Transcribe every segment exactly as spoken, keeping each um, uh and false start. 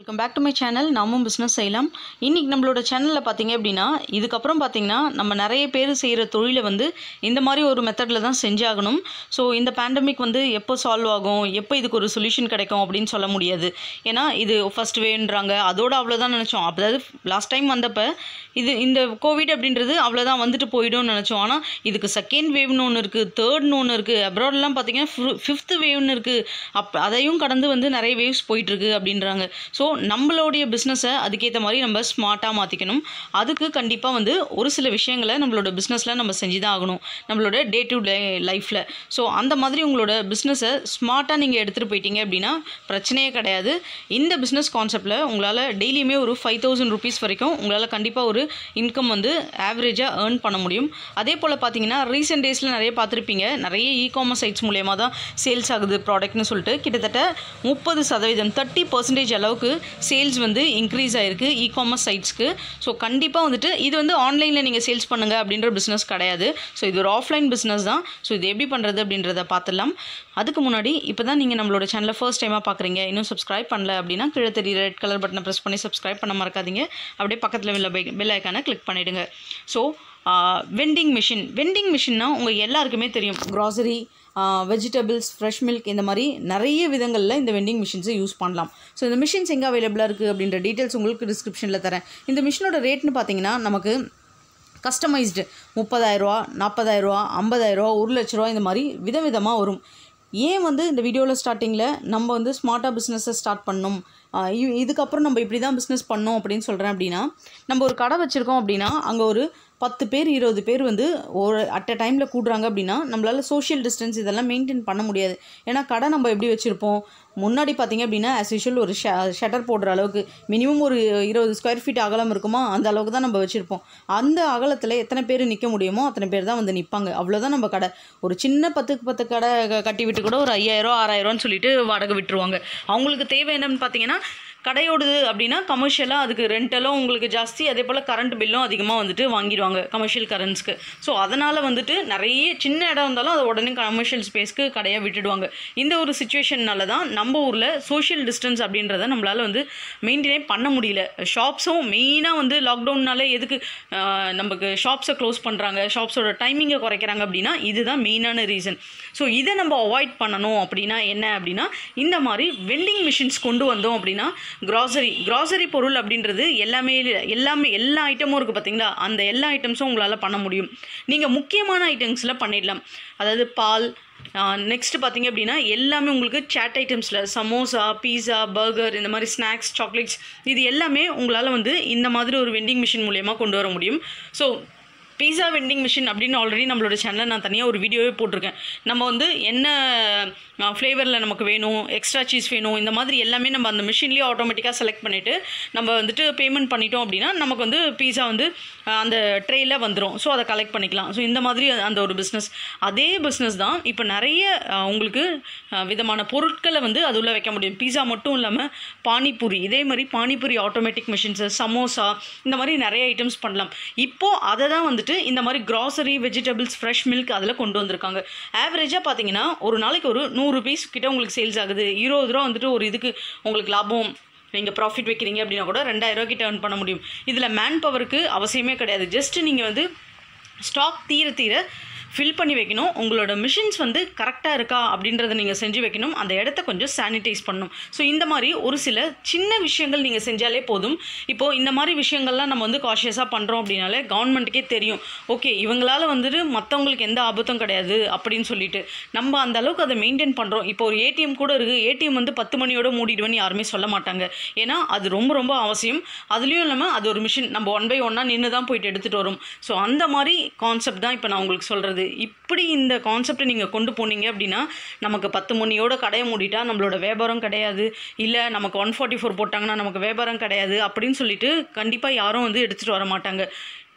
Welcome back to my channel. நாமும் business செய்யலாம். இன்றைக்கி நம்மளோட சேனலில் பார்த்தீங்க அப்படின்னா இதுக்கப்புறம் பார்த்தீங்கன்னா நம்ம நிறைய பேர் செய்கிற தொழிலை வந்து இந்த மாதிரி ஒரு மெத்தடில் தான் செஞ்சாகணும். ஸோ இந்த பேண்டமிக் வந்து எப்போ சால்வ் ஆகும், எப்போ இதுக்கு ஒரு சொல்யூஷன் கிடைக்கும் அப்படின்னு சொல்ல முடியாது. ஏன்னா இது ஃபஸ்ட் வேன்றாங்க, அதோடு அவ்வளோதான் நினச்சோம். அதாவது லாஸ்ட் டைம் வந்தப்போ இது இந்த கோவிட் அப்படின்றது அவ்வளோதான் வந்துட்டு போயிடும்னு நினச்சோம். ஆனால் இதுக்கு செகண்ட் வேவ்னு ஒன்று இருக்குது, தேர்ட்னு ஒன்று இருக்குது, அப்ராட்லாம் பார்த்தீங்கன்னா ஃபிஃப்த்து வேவ்னு இருக்குது. அப் அதையும் கடந்து வந்து நிறைய வேவ்ஸ் போயிட்டுருக்கு அப்படின்றாங்க. ஸோ நம்மளுடைய பிஸ்னஸை அதுக்கேற்ற மாதிரி நம்ம ஸ்மார்ட்டாக மாற்றிக்கணும். அதுக்கு கண்டிப்பாக வந்து ஒரு சில விஷயங்களை நம்மளோட பிஸ்னஸில் நம்ம செஞ்சு தான் ஆகணும், நம்மளோட டே டு டே லைஃப்பில். ஸோ அந்த மாதிரி உங்களோட பிஸ்னஸை ஸ்மார்ட்டாக நீங்கள் எடுத்துகிட்டு போயிட்டீங்க அப்படின்னா பிரச்சனையே கிடையாது. இந்த பிஸ்னஸ் கான்செப்டில் உங்களால் டெய்லியுமே ஒரு ஃபைவ் தௌசண்ட் ருபீஸ் வரைக்கும் உங்களால் கண்டிப்பாக ஒரு இன்கம் வந்து ஆவரேஜாக ஏர்ன் பண்ண முடியும். அதே போல் பார்த்தீங்கன்னா ரீசெண்ட் டேஸில் நிறைய பார்த்துருப்பீங்க, நிறைய இ காமர்ஸ் சைட்ஸ் மூலயமா தான் சேல்ஸ் ஆகுது ப்ராடக்ட்னு சொல்லிட்டு கிட்டத்தட்ட முப்பது சதவீதம் தேர்ட்டி பர்சன்டேஜ் அளவுக்கு சேல்ஸ் வந்து இன்க்ரீஸ் ஆகிருக்கு இ காமர்ஸ் சைட்ஸ்க்கு. ஸோ கண்டிப்பாக வந்துட்டு இது வந்து ஆன்லைனில் நீங்கள் சேல்ஸ் பண்ணுங்கள் அப்படின்ற பிஸ்னஸ் கிடையாது. ஸோ இது ஒரு ஆஃப்லைன் பிஸ்னஸ் தான். ஸோ இது எப்படி பண்ணுறது அப்படின்றத பார்த்துடலாம். அதுக்கு முன்னாடி இப்போ தான் நீங்கள் நம்மளோட சேனலை ஃபர்ஸ்ட் டைமாக பார்க்குறீங்க, இன்னும் சப்ஸ்கிரைப் பண்ணல அப்படின்னா கீழே தெரிய ரெட் கலர் பட்டனை ப்ரெஸ் பண்ணி சப்ஸ்கிரைப் பண்ண மறக்காதீங்க. அப்படியே பக்கத்தில் உள்ள பெல் ஐக்கானை கிளிக் பண்ணிவிடுங்க. ஸோ வெண்டிங் மிஷின் வெண்டிங் மிஷின்னா உங்கள் எல்லாருக்குமே தெரியும். க்ராசரி, வெஜிடபிள்ஸ், ஃப்ரெஷ் மில்க், இந்த மாதிரி நிறைய விதங்களில் இந்த வெண்டிங் மிஷின்ஸை யூஸ் பண்ணலாம். ஸோ இந்த மிஷின்ஸ் எங்கே அவைலபிளாக இருக்குது அப்படின்ற டீட்டெயில்ஸ் உங்களுக்கு டிஸ்கிரிப்ஷனில் தரேன். இந்த மிஷினோட ரேட்னு பார்த்தீங்கன்னா நமக்கு கஸ்டமைஸ்டு முப்பதாயிரரூவா, நாற்பதாயிரரூவா, ஐம்பதாயிரரூவா, ஒரு லட்ச ரூபா, இந்த மாதிரி விதவிதமாக வரும். ஏன் வந்து இந்த வீடியோவில் ஸ்டார்டிங்கில் நம்ம வந்து ஸ்மார்ட்டாக பிஸ்னஸை ஸ்டார்ட் பண்ணணும், இதுக்கப்புறம் நம்ம இப்படி தான் பிஸ்னஸ் பண்ணோம் அப்படின்னு சொல்கிறேன் அப்படின்னா, நம்ம ஒரு கடை வச்சுருக்கோம் அப்படின்னா அங்கே ஒரு பத்து பேர் இருபது பேர் வந்து ஒரு அட் அ டைமில் கூடுறாங்க அப்படின்னா நம்மளால் சோஷியல் டிஸ்டன்ஸ் இதெல்லாம் மெயின்டைன் பண்ண முடியாது. ஏன்னா கடை நம்ம எப்படி வச்சுருப்போம், முன்னாடி பார்த்திங்க அப்படின்னா ஆஸ் யூஷுவல் ஒரு ஷ ஷட்டர் போடுற அளவுக்கு மினிமம் ஒரு இருபது ஸ்கொயர் ஃபீட் அகலம் இருக்குமா, அந்த அளவுக்கு தான் நம்ம வச்சுருப்போம். அந்த அகலத்தில் எத்தனை பேர் நிற்க முடியுமோ அத்தனை பேர் தான் வந்து நிற்பாங்க. அவ்வளோதான் நம்ம கடை. ஒரு சின்ன பத்துக்கு பத்து கடை கட்டி விட்டு கூட ஒரு ஐயாயிரம் ஆறாயிரம்னு சொல்லிட்டு வாடகை விட்டுருவாங்க. அவங்களுக்கு தேவை என்னன்னு பார்த்தீங்கன்னா கடையோடுது அப்படின்னா கமர்ஷியலாக அதுக்கு ரெண்டலும் உங்களுக்கு ஜாஸ்தி, அதே போல் கரண்ட் பில்லும் அதிகமாக வந்துட்டு வாங்கிடுவாங்க கமர்ஷியல் கரண்ட்ஸ்க்கு. ஸோ அதனால் வந்துட்டு நிறைய சின்ன இடம் இருந்தாலும் அதை உடனே கமர்ஷியல் ஸ்பேஸ்க்கு கடையாக விட்டுடுவாங்க. இந்த ஒரு சுச்சுவேஷன்னால தான் நம்ம ஊரில் சோஷியல் டிஸ்டன்ஸ் அப்படின்றத நம்மளால் வந்து மெயின்டைனே பண்ண முடியல. ஷாப்ஸும் மெயினாக வந்து லாக்டவுன்னாலே எதுக்கு நமக்கு ஷாப்ஸை க்ளோஸ் பண்ணுறாங்க, ஷாப்ஸோட டைமிங்கை குறைக்கிறாங்க அப்படின்னா இதுதான் மெயினான ரீசன். ஸோ இதை நம்ம அவாய்ட் பண்ணணும் அப்படின்னா என்ன அப்படின்னா இந்த மாதிரி வெண்டிங் மிஷின்ஸ் கொண்டு வந்தோம் அப்படின்னா க்ராசரி க்ராசரி பொருள் அப்படின்றது எல்லாமே எல்லாமே எல்லா ஐட்டமும் இருக்குது பார்த்தீங்களா, அந்த எல்லா ஐட்டம்ஸும் உங்களால் பண்ண முடியும். நீங்கள் முக்கியமான ஐட்டம்ஸில் பண்ணிடலாம். அதாவது பால், நெக்ஸ்ட்டு பார்த்தீங்க அப்படின்னா எல்லாமே உங்களுக்கு சாட் ஐட்டம்ஸில் சமோசா, பீஸா, பர்கர், இந்த மாதிரி ஸ்நாக்ஸ், சாக்லேட்ஸ், இது எல்லாமே உங்களால் வந்து இந்த மாதிரி ஒரு வெண்டிங் மிஷின் மூலயமா கொண்டு வர முடியும். ஸோ பீஸா வெண்டிங் மிஷின் அப்படின்னு ஆல்ரெடி நம்மளோட சேனலில் நான் தனியாக ஒரு வீடியோவே போட்டிருக்கேன். நம்ம வந்து என்ன ஃப்ளேவரில் நமக்கு வேணும், எக்ஸ்ட்ரா சீஸ் வேணும், இந்த மாதிரி எல்லாமே நம்ம அந்த மிஷின்லேயே ஆட்டோமேட்டிக்காக செலக்ட் பண்ணிவிட்டு நம்ம வந்துட்டு பேமெண்ட் பண்ணிட்டோம் அப்படின்னா நமக்கு வந்து பீஸா வந்து அந்த ட்ரேயில் வந்துடும். ஸோ அதை கலெக்ட் பண்ணிக்கலாம். ஸோ இந்த மாதிரி அந்த ஒரு பிஸ்னஸ், அதே பிஸ்னஸ் தான் இப்போ நிறைய உங்களுக்கு விதமான பொருட்களை வந்து அது உள்ளே வைக்க முடியும். பீஸா மட்டும் இல்லாமல் பானிபூரி, இதே மாதிரி பானிபூரி ஆட்டோமேட்டிக் மிஷின்ஸு, சமோசா, இந்த மாதிரி நிறைய ஐட்டம்ஸ் பண்ணலாம். இப்போது அதை தான் வந்துட்டு இந்த மாதிரி க்ராசரி, வெஜிடபிள்ஸ், ஃப்ரெஷ் மில்க் அதில் கொண்டு வந்திருக்காங்க. ஆவரேஜாக பார்த்தீங்கன்னா ஒரு நாளைக்கு ஒரு நூறு ருபீஸ் கிட்ட உங்களுக்கு சேல்ஸ் ஆகுது. இருபது ரூபா வந்துட்டு ஒரு இதுக்கு உங்களுக்கு லாபம், நீங்கள் ப்ராஃபிட் வைக்கிறீங்க அப்படின்னா கூட ரெண்டாயிரம் ரூபா கிட்ட ஏர்ன் பண்ண முடியும். இதில் மேன் பவருக்கு அவசியமே கிடையாது. ஜஸ்ட்டு நீங்கள் வந்து ஸ்டாக் தீர தீர ஃபில் பண்ணி வைக்கணும். உங்களோட மிஷின்ஸ் வந்து கரெக்டாக இருக்கா அப்படின்றத நீங்கள் செஞ்சு வைக்கணும். அந்த இடத்த கொஞ்சம் சானிடைஸ் பண்ணணும். ஸோ இந்த மாதிரி ஒரு சில சின்ன விஷயங்கள் நீங்கள் செஞ்சாலே போதும். இப்போது இந்த மாதிரி விஷயங்கள்லாம் நம்ம வந்து காஷியஸாக பண்ணுறோம் அப்படின்னாலே கவர்மெண்ட்டுக்கே தெரியும், ஓகே இவங்களால் வந்துட்டு மற்றவங்களுக்கு எந்த ஆபத்தும் கிடையாது அப்படின்னு சொல்லிட்டு நம்ம அந்த அளவுக்கு அதை மெயின்டைன் பண்ணுறோம். இப்போ ஒரு ஏடிஎம் கூட இருக்குது, ஏடிஎம் வந்து பத்து மணியோட மூடிடுவேன்னு யாருமே சொல்ல மாட்டாங்க. ஏன்னா அது ரொம்ப ரொம்ப அவசியம். அதுலேயும் இல்லாமல் அது ஒரு மிஷின், நம்ம ஒன் பை ஒன்னாக நின்று தான் போயிட்டு எடுத்துகிட்டு வரும். ஸோ அந்த மாதிரி கான்செப்ட் தான் இப்போ நான் உங்களுக்கு சொல்கிறது. இப்படி இந்த கான்செப்டை நீங்கள் கொண்டு போனீங்க அப்படின்னா நமக்கு பத்து மணியோட கடையை மூடிட்டா நம்மளோட வியாபாரம் கிடையாது, இல்லை நமக்கு ஒன் ஃபார்ட்டி ஃபோர் போட்டாங்கன்னா நமக்கு வியாபாரம் கிடையாது அப்படின்னு சொல்லிட்டு கண்டிப்பாக யாரும் வந்து எடுத்துகிட்டு வர மாட்டாங்க.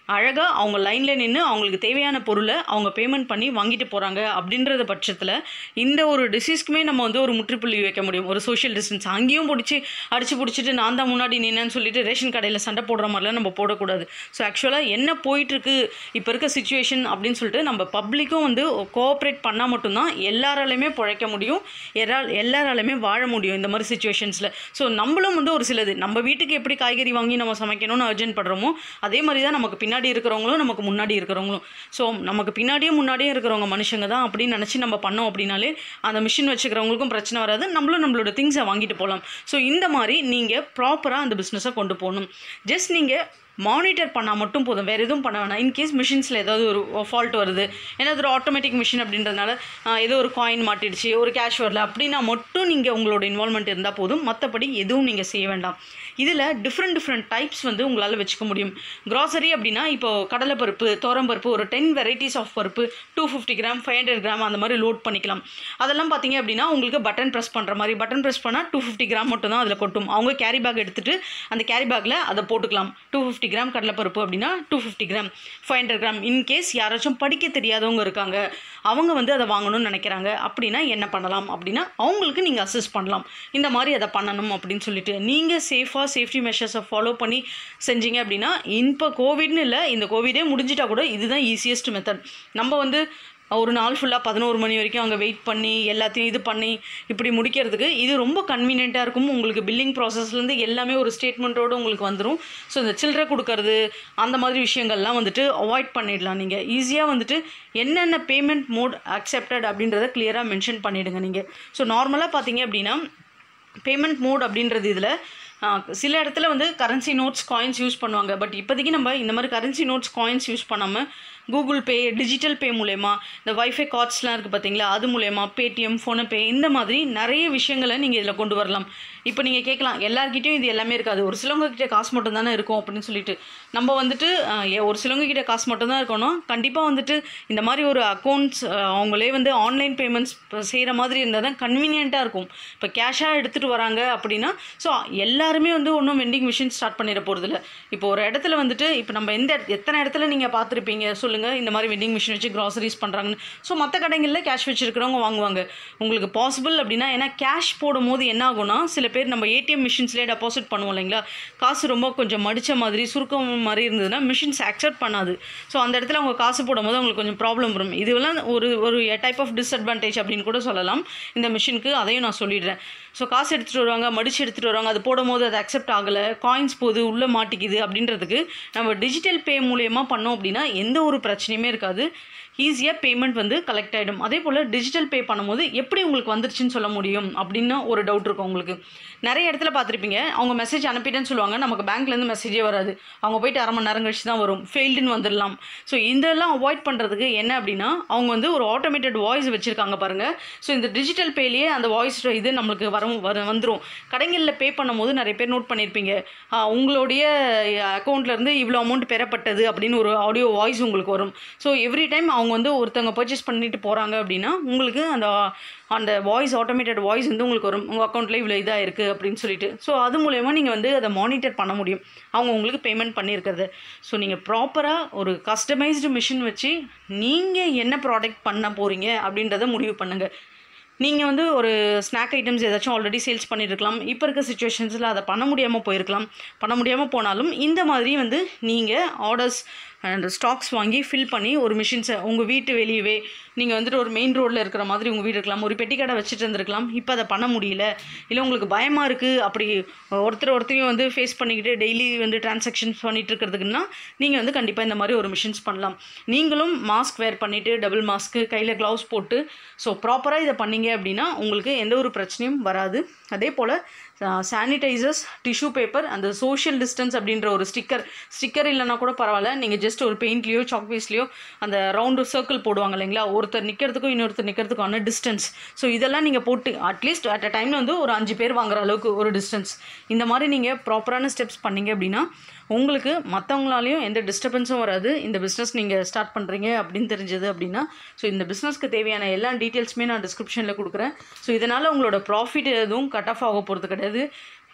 அழகாக அவங்க லைனில் நின்று அவங்களுக்கு தேவையான பொருளை அவங்க பேமெண்ட் பண்ணி வாங்கிட்டு போகிறாங்க அப்படின்றத பட்சத்தில் இந்த ஒரு டிசீஸ்க்குமே நம்ம வந்து ஒரு முற்றுப்புள்ளி வைக்க முடியும். ஒரு சோஷியல் டிஸ்டன்ஸ் அங்கேயும் பிடிச்சி அடித்து பிடிச்சிட்டு நான் தான் முன்னாடி நின்னேன்னு சொல்லிட்டு ரேஷன் கடையில் சண்டை போடுற மாதிரிலாம் நம்ம போடக்கூடாது. ஸோ ஆக்சுவலாக என்ன போயிட்டுருக்கு இப்போ இருக்க சுச்சுவேஷன் அப்படின்னு சொல்லிட்டு நம்ம பப்ளிக்கும் வந்து கோஆப்ரேட் பண்ணால் மட்டும்தான் எல்லாராலையுமே பிழைக்க முடியும், எல்லா எல்லாராலையுமே வாழ முடியும் இந்த மாதிரி சுச்சுவேஷன்ஸில். ஸோ நம்மளும் வந்து ஒரு சிலது நம்ம வீட்டுக்கு எப்படி காய்கறி வாங்கி நம்ம சமைக்கணும்னு அர்ஜென்ட் படுறோமோ அதே மாதிரி தான் நமக்கு பின்னாடி இருக்கிறவங்களும் நமக்கு முன்னாடி இருக்கிறவங்களும். ஸோ நமக்கு பின்னாடியும் முன்னாடியும் இருக்கிறவங்க மனுஷங்க தான் அப்படின்னு நினச்சி நம்ம பண்ணோம் அப்படின்னாலே அந்த மிஷின் வச்சுக்கிறவங்களுக்கும் பிரச்சனை வராது, நம்மளும் நம்மளோட திங்ஸை வாங்கிட்டு போகலாம். ஸோ இந்த மாதிரி நீங்கள் ப்ராப்பராக அந்த பிஸ்னஸை கொண்டு போகணும். ஜஸ்ட் நீங்கள் மானிட்டர் பண்ணால் மட்டும் போதும், வேறு எதுவும் பண்ண வேணாம். இன்கேஸ் மிஷின்ஸில் ஏதாவது ஒரு ஃபால்ட் வருது, ஏன்னா அது ஒரு ஆட்டோமேட்டிக் மிஷின் அப்படின்றதுனால ஏதோ ஒரு காயின் மாட்டிடுச்சு, ஒரு கேஷ் வரல அப்படின்னா மட்டும் நீங்கள் உங்களோட இன்வால்மெண்ட் இருந்தால் போதும், மற்றபடி எதுவும் நீங்கள் செய்ய வேண்டாம். இதில் டிஃப்ரெண்ட் டிஃப்ரெண்ட் டைப்ஸ் வந்து உங்களால் வச்சுக்க முடியும். க்ராசரி அப்படின்னா இப்போது கடலைப்பருப்பு, தோரம்பருப்பு, ஒரு டென் வெரைட்டிஸ் ஆஃப் பருப்பு two fifty gram five hundred gram அந்த மாதிரி லோட் பண்ணிக்கலாம். அதெல்லாம் பார்த்தீங்க அப்படின்னா உங்களுக்கு பட்டன் ப்ரெஸ் பண்ணுற மாதிரி, பட்டன் ப்ரெஸ் பண்ணால் டூ ஃபிஃப்டி கிராம் மட்டும் தான் அதில் கொட்டும். அவங்க கேரி பேக் எடுத்துகிட்டு அந்த கேரி பேக்கில் அதை போட்டுக்கலாம். டூ ஃபிஃப்டி கிராம் கடலைப்பருப்பு அப்படின்னா two fifty gram five hundred gram. In case யாராச்சும் படிக்க தெரியாதவங்க இருக்காங்க, அவங்க வந்து அதை வாங்கணும்னு நினைக்கிறாங்க அப்படின்னா என்ன பண்ணலாம் அப்படின்னா அவங்களுக்கு நீங்கள் அசஸ் பண்ணலாம், இந்த மாதிரி அதை பண்ணணும் அப்படின்னு சொல்லிட்டு. நீங்கள் சேஃபாக சேஃப்டி மெஷர்ஸை ஃபாலோ பண்ணி செஞ்சீங்க அப்படின்னா, இப்போ கோவிட்னு இல்லை, இந்த கோவிடே முடிஞ்சிட்டா கூட இதுதான் ஈஸியஸ்ட் மெத்தட். நம்ம வந்து ஒரு நாள் ஃபுல்லாக பதினோரு மணி வரைக்கும் அங்கே வெயிட் பண்ணி எல்லாத்தையும் இது பண்ணி இப்படி முடிக்கிறதுக்கு இது ரொம்ப கன்வீனியண்ட்டாக இருக்கும். உங்களுக்கு பில்லிங் ப்ராசஸ்லேருந்து எல்லாமே ஒரு ஸ்டேட்மெண்ட்டோடு உங்களுக்கு வந்துடும். ஸோ இந்த சில்லறை கொடுக்கறது அந்த மாதிரி விஷயங்கள்லாம் வந்துட்டு அவாய்ட் பண்ணிடலாம். நீங்கள் ஈஸியாக வந்துட்டு என்னென்ன பேமெண்ட் மோட் அக்செப்டட் அப்படின்றத கிளியராக மென்ஷன் பண்ணிவிடுங்க நீங்கள். ஸோ நார்மலாக பார்த்தீங்க அப்படின்னா பேமெண்ட் மோட் அப்படின்றது இதில் சில இடத்துல வந்து கரன்சி நோட்ஸ் காயின்ஸ் யூஸ் பண்ணுவாங்க. பட் இப்போதைக்கு நம்ம இந்த மாதிரி கரன்சி நோட்ஸ் காயின்ஸ் யூஸ் பண்ணாமல் கூகுள் பே, டிஜிட்டல் பே மூலயமா, இந்த வைஃபை கார்ட்ஸ்லாம் இருக்குது பார்த்தீங்களா, அது மூலயமா பேடிஎம், ஃபோன்பே இந்த மாதிரி நிறைய விஷயங்களை நீங்கள் இதில் கொண்டு வரலாம். இப்போ நீங்கள் கேட்கலாம், எல்லாருக்கிட்டையும் இது எல்லாமே இருக்காது, ஒரு சிலவங்கக்கிட்ட காசு மட்டும் தானே இருக்கும் அப்படின்னு சொல்லிட்டு. நம்ம வந்துட்டு ஒரு சிலவங்கக்கிட்ட காசு மட்டும் தான் இருக்கணும். கண்டிப்பாக வந்துட்டு இந்த மாதிரி ஒரு அக்கௌண்ட்ஸ் அவங்களே வந்து ஆன்லைன் பேமெண்ட்ஸ் செய்கிற மாதிரி இருந்தால் தான் கன்வீனியண்ட்டாக இருக்கும். இப்போ கேஷாக எடுத்துகிட்டு வராங்க அப்படின்னா ஸோ எல்லாருமே வந்து ஒன்றும் வெண்டிங் மிஷின் ஸ்டார்ட் பண்ணிட போகிறதில்ல. இப்போ ஒரு இடத்துல வந்துட்டு இப்போ நம்ம எந்த எத்தனை இடத்துல நீங்கள் பார்த்துருப்பீங்க சொல்லுங்கள் இந்த மாதிரி வெண்டிங் மிஷின் வச்சு க்ராசரிஸ் பண்ணுறாங்கன்னு. ஸோ மற்ற கடைகளில் கேஷ் வச்சுருக்கிறவங்க வாங்குவாங்க. உங்களுக்கு பாசிபிள் அப்படின்னா, ஏன்னா கேஷ் போடும் போது என்ன ஆகும்னா, சில பேர் நம்ம ஏடிஎம் மிஷின்ஸ்லேயே டெபாசிட் பண்ணுவோம் இல்லைங்களா, காசு ரொம்ப கொஞ்சம் மடித்த மாதிரி சுருக்கம் மாதிரி இருந்ததுன்னா மிஷின்ஸ் அக்செப்ட் பண்ணாது. ஸோ அந்த இடத்துல அவங்க காசு போடும்போது அவங்களுக்கு கொஞ்சம் ப்ராப்ளம் வரும். இதுவெல்லாம் ஒரு ஒரு டைப் ஆஃப் டிஸ்அட்வான்டேஜ் அப்படின்னு கூட சொல்லலாம் இந்த மிஷினுக்கு. அதையும் நான் சொல்லிடுறேன். ஸோ காசு எடுத்துகிட்டு வருவாங்க, மடித்து எடுத்துகிட்டு வருவாங்க, அது போடும்போது அது அக்செப்ட் ஆகலை, காயின்ஸ் போது உள்ளே மாட்டிக்குது அப்படின்றதுக்கு நம்ம டிஜிட்டல் பே மூலயமா பண்ணோம் அப்படின்னா எந்த ஒரு பிரச்சனையுமே இருக்காது. ஈஸியாக பேமெண்ட் வந்து கலெக்ட் ஆகிடும். அதே போல் டிஜிட்டல் பே பண்ணும்போது எப்படி உங்களுக்கு வந்துருச்சுன்னு சொல்ல முடியும் அப்படின்னு ஒரு டவுட் இருக்கும் உங்களுக்கு. நிறைய இடத்துல பார்த்துருப்பீங்க, அவங்க மெசேஜ் அனுப்பிட்டேன்னு சொல்லுவாங்க, நமக்கு பேங்க்லேருந்து மெசேஜே வராது, அவங்க போய்ட்டு அரை மணி நேரம் கழிச்சு தான் வரும், ஃபெயில்டுன்னு வந்துடலாம். ஸோ இதெல்லாம் அவாய்ட் பண்ணுறதுக்கு என்ன அப்படின்னா, அவங்க வந்து ஒரு ஆட்டோமேட்டட் வாய்ஸ் வச்சுருக்காங்க பாருங்கள். ஸோ இந்த டிஜிட்டல் பேலேயே அந்த வாய்ஸ் இது நம்மளுக்கு வர வர வந்துடும். கடைகளில் பே பண்ணும்போது நிறைய பேர் நோட் பண்ணியிருப்பீங்க, உங்களுடைய அக்கௌண்ட்லேருந்து இவ்வளோ அமௌண்ட் பெறப்பட்டது அப்படின்னு ஒரு ஆடியோ வாய்ஸ் உங்களுக்கு வரும். ஸோ எவ்ரி டைம் அவங்க வந்து ஒருத்தவங்க பர்ச்சேஸ் பண்ணிட்டு போகிறாங்க அப்படின்னா உங்களுக்கு அந்த அந்த வாய்ஸ் ஆட்டோமேட்டட் வாய்ஸ் வந்து உங்களுக்கு வரும், உங்கள் அக்கௌண்ட்டில் இவ்வளோ இதாக இருக்குது அப்படின்னு சொல்லிட்டு. ஸோ அது மூலயமா நீங்கள் வந்து அதை மானிட்டர் பண்ண முடியும், அவங்க உங்களுக்கு பேமெண்ட் பண்ணியிருக்கிறது. ஸோ நீங்கள் ப்ராப்பராக ஒரு கஸ்டமைஸ்டு மிஷின் வச்சு நீங்கள் என்ன ப்ராடக்ட் பண்ண போகிறீங்க அப்படின்றத முடிவு பண்ணுங்கள். நீங்கள் வந்து ஒரு ஸ்நாக் ஐட்டம்ஸ் ஏதாச்சும் ஆல்ரெடி சேல்ஸ் பண்ணியிருக்கலாம், இப்போ இருக்க சுச்சுவேஷன்ஸில் அதை பண்ண முடியாமல் போயிருக்கலாம். பண்ண முடியாமல் போனாலும் இந்த மாதிரி வந்து நீங்கள் ஆர்டர்ஸ் அண்ட் ஸ்டாக்ஸ் வாங்கி ஃபில் பண்ணி ஒரு மிஷின்ஸை உங்கள் வீட்டு வெளியவே நீங்கள் வந்துட்டு ஒரு மெயின் ரோட்டில் இருக்கிற மாதிரி உங்கள் வீடு இருக்கலாம், ஒரு பெட்டி கடை வச்சுட்டு இருந்திருக்கலாம், இப்போ அதை பண்ண முடியல, இல்லை உங்களுக்கு பயமாக இருக்குது, அப்படி ஒருத்தர் ஒருத்தரையும் வந்து ஃபேஸ் பண்ணிக்கிட்டு டெய்லி வந்து டிரான்சாக்ஷன்ஸ் பண்ணிகிட்டு இருக்கிறதுக்குன்னா நீங்கள் வந்து கண்டிப்பாக இந்த மாதிரி ஒரு மிஷின்ஸ் பண்ணலாம். நீங்களும் மாஸ்க் வேர் பண்ணிவிட்டு டபுள் மாஸ்க்கு கையில் க்ளவுஸ் போட்டு ஸோ ப்ராப்பராக இதை பண்ணிங்க அப்படின்னா உங்களுக்கு எந்த ஒரு பிரச்சனையும் வராது. அதே போல் சானிடைசர்ஸ், டிஷ்யூ பேப்பர், அந்த சோஷியல் டிஸ்டன்ஸ் அப்படின்ற ஒரு ஸ்டிக்கர் ஸ்டிக்கர் இல்லைனா கூட பரவாயில்ல, நீங்கள் ஜஸ்ட் ஒரு பெயிண்ட்லேயோ சாக் பீஸ்லேயோ அந்த ரவுண்டு சர்க்கிள் போடுவாங்க இல்லைங்களா, ஒருத்தர் நிற்கிறதுக்கும் இன்னொருத்தர் நிற்கிறதுக்கான டிஸ்டன்ஸ். ஸோ இதெல்லாம் நீங்கள் போட்டு அட்லீஸ்ட் அட் அ டைமில் வந்து ஒரு அஞ்சு பேர் வாங்குற அளவுக்கு ஒரு டிஸ்டன்ஸ், இந்த மாதிரி நீங்கள் ப்ராப்பரான ஸ்டெப்ஸ் பண்ணிங்க அப்படின்னா உங்களுக்கு மற்றவங்களாலையும் எந்த டிஸ்டர்பன்ஸும் வராது. இந்த பிஸ்னஸ் நீங்கள் ஸ்டார்ட் பண்ணுறீங்க அப்படின்னு தெரிஞ்சது அப்படின்னா ஸோ இந்த பிஸ்னஸ்க்கு தேவையான எல்லா டீட்டெயில்ஸுமே நான் டிஸ்கிரிப்ஷனில் கொடுக்குறேன். ஸோ இதனால் உங்களோட ப்ராஃபிட் எதுவும் கட் ஆஃப் ஆக போகிறது கிடையாது.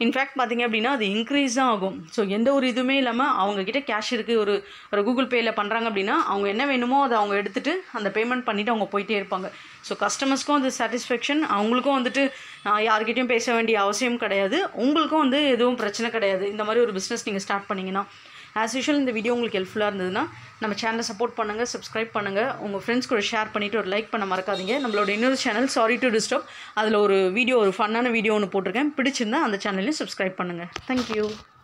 இன்ஃபேக்ட் பார்த்திங்க அப்படின்னா அது இன்க்ரீஸ் தான் ஆகும். ஸோ எந்த ஒரு இதுவுமே இல்லாமல் அவங்கக்கிட்ட கேஷ் இருக்குது, ஒரு ஒரு கூகுள் பேயில் பண்ணுறாங்க அப்படின்னா அவங்க என்ன வேணுமோ அதை அவங்க எடுத்துகிட்டு அந்த பேமெண்ட் பண்ணிவிட்டு அவங்க போயிட்டே இருப்பாங்க. ஸோ கஸ்டமர்ஸ்க்கும் அது சாட்டிஸ்ஃபேக்ஷன், அவங்களுக்கும் வந்துட்டு யார்கிட்டையும் பேச வேண்டிய அவசியம் கிடையாது, உங்களுக்கும் வந்து எதுவும் பிரச்சனை கிடையாது. இந்த மாதிரி ஒரு பிஸ்னஸ் நீங்கள் ஸ்டார்ட் பண்ணிங்கன்னா ஆஸ் யூஷுவல் இந்த வீடியோ உங்களுக்கு ஹெல்ப்ஃபுல்லாக இருந்ததுன்னா நம்ம சேனலை சப்போர்ட் பண்ணுங்கள், சப்ஸ்கிரைப் பண்ணுங்கள், உங்கள் ஃப்ரெண்ட்ஸ் கூட ஷேர் பண்ணிவிட்டு ஒரு லைக் பண்ண மறக்காதீங்க. நம்மளோட இன்னொரு சேனல் சாரி டு டிஸ்டர்ப், அதில் ஒரு வீடியோ ஒரு ஃபன்னான வீடியோ ஒன்று போட்டிருக்கேன், பிடிச்சிருந்தா அந்த சேனலையும் சப்ஸ்கிரைப் பண்ணுங்கள். தேங்க்யூ.